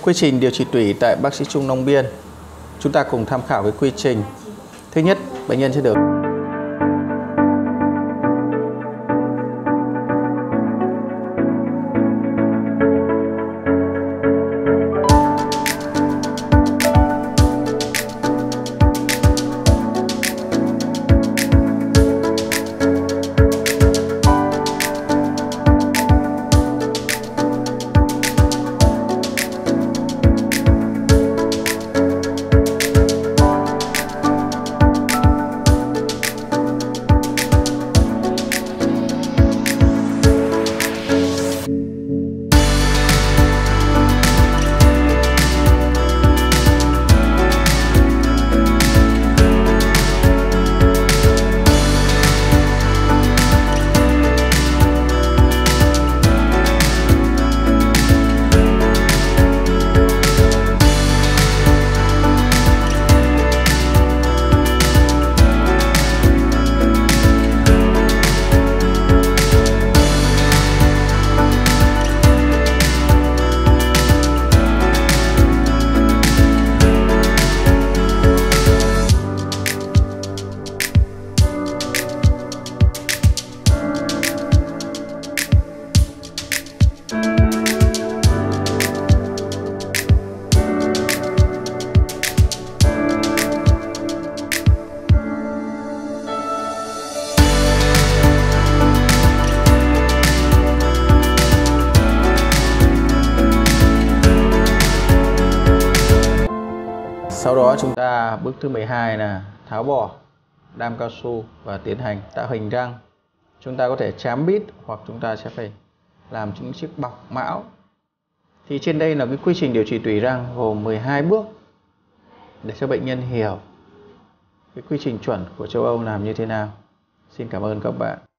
Quy trình điều trị tủy tại Bác sĩ Trung Long Biên. Chúng ta cùng tham khảo cái quy trình. Thứ nhất, bệnh nhân sẽ được Sau đó chúng ta bước thứ 12 là tháo bỏ đam cao su và tiến hành tạo hình răng. Chúng ta có thể chám bít hoặc chúng ta sẽ phải làm những chiếc bọc mão. Thì trên đây là cái quy trình điều trị tủy răng gồm 12 bước để cho bệnh nhân hiểu cái quy trình chuẩn của châu Âu làm như thế nào. Xin cảm ơn các bạn.